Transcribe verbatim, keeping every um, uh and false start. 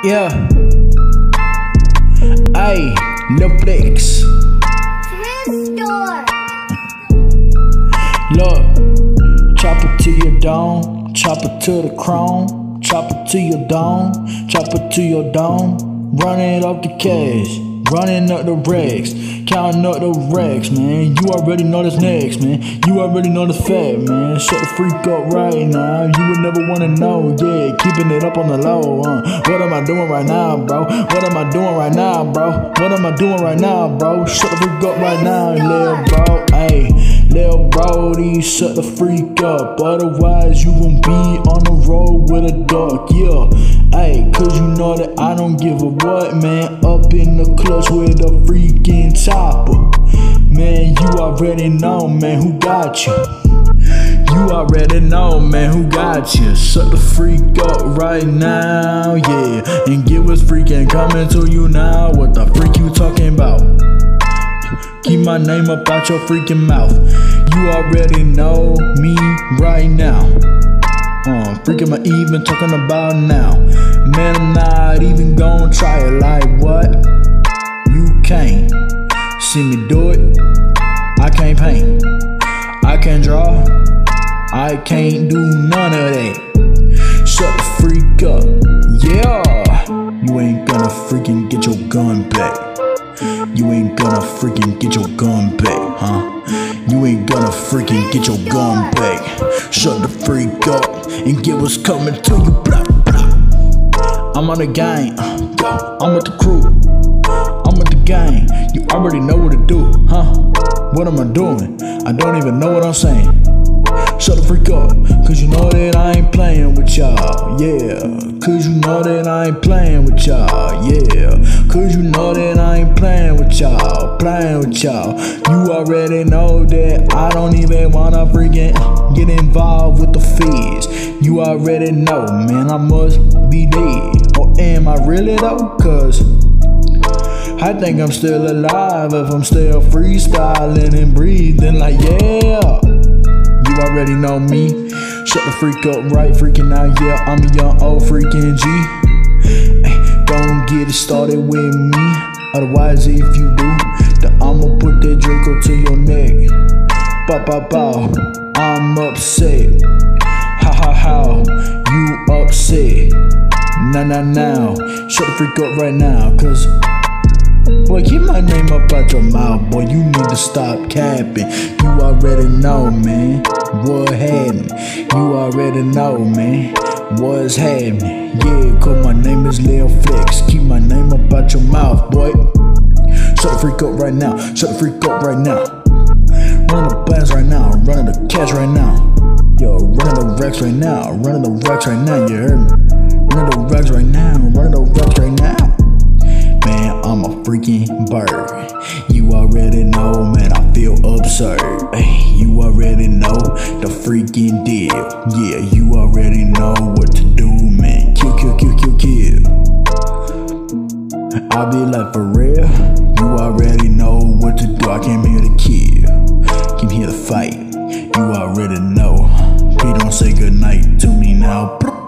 Yeah. Ay, Netflix. Look, chop it to your dome, chop it to the chrome, chop it to your dome, chop it to your dome, running up the cash, running up the racks, counting up the racks, man. You already know this next, man. You already know the fact, man. Shut the freak up right now. You would never wanna know, yeah. Keeping it up on the low, uh. What am I doing right now, bro? What am I doing right now, bro? What am I doing right now, bro? Shut the freak up right now, little bro. Ayy, little brody, shut the freak up. Otherwise, you gon' be on the road with a duck, yeah. Ayy, cause you know that I don't give a what, man. Up in the clutch with a freaking chopper. Man, you already know, man, who got you. You already know, man, who got you. Shut the freak up right now, yeah. And get what's freaking coming to you now. What the freak you talking about? Keep my name up out your freaking mouth. You already know me right now. Uh, freak am I even talking about now? Man, I'm not even gonna try it. Like what? You can't see me do it. I can't paint, I can't draw, I can't do none of that. Shut the freak up, yeah. You ain't gonna freaking get your gun back. You ain't gonna freaking get your gun back, huh? You ain't gonna freaking get your gun back. Shut the freak up and get what's coming to you, blah, blah. I'm on the gang, uh, I'm with the crew, I'm with the gang. You already know what to do, huh? What am I doing? I don't even know what I'm saying. Shut the freak up, cause you know that I ain't playing with y'all, yeah. Cause you know that I ain't playing with y'all, yeah. Cause you know that I ain't playing with y'all, playing with y'all. You already know that I don't even wanna freaking get involved with the fees. You already know, man, I must be dead. Or am I really though? Cause I think I'm still alive if I'm still freestyling and breathing like yeah. You already know me. Shut the freak up right freaking out, yeah. I'm a young old freaking G. Ay, don't get it started with me. Otherwise if you do, then I'ma put that Draco to your neck. Bow bow bow, I'm upset. Ha ha ha, you upset. Nah nah now, shut the freak up right now, cause boy, keep my name up out your mouth, boy. You need to stop capping. You already know, man, what happened. You already know, man, what's happening. Yeah, cause my name is Lil Flex. Keep my name up out your mouth, boy. Shut the freak up right now. Shut the freak up right now. Running the bands right now. Running the cash right now. Yo, running the racks right now. Running the racks right now. You heard me? Running the racks right now. Running the racks right now. Man, I'm a freaking bird. You already know, man, I feel absurd. Ay, you already know the freaking deal. Yeah, you already know what to do, man. Kill, kill, kill, kill, kill. I'll be like, for real? You already know what to do. I came here to kill, came here to fight. You already know. Please don't say goodnight to me now.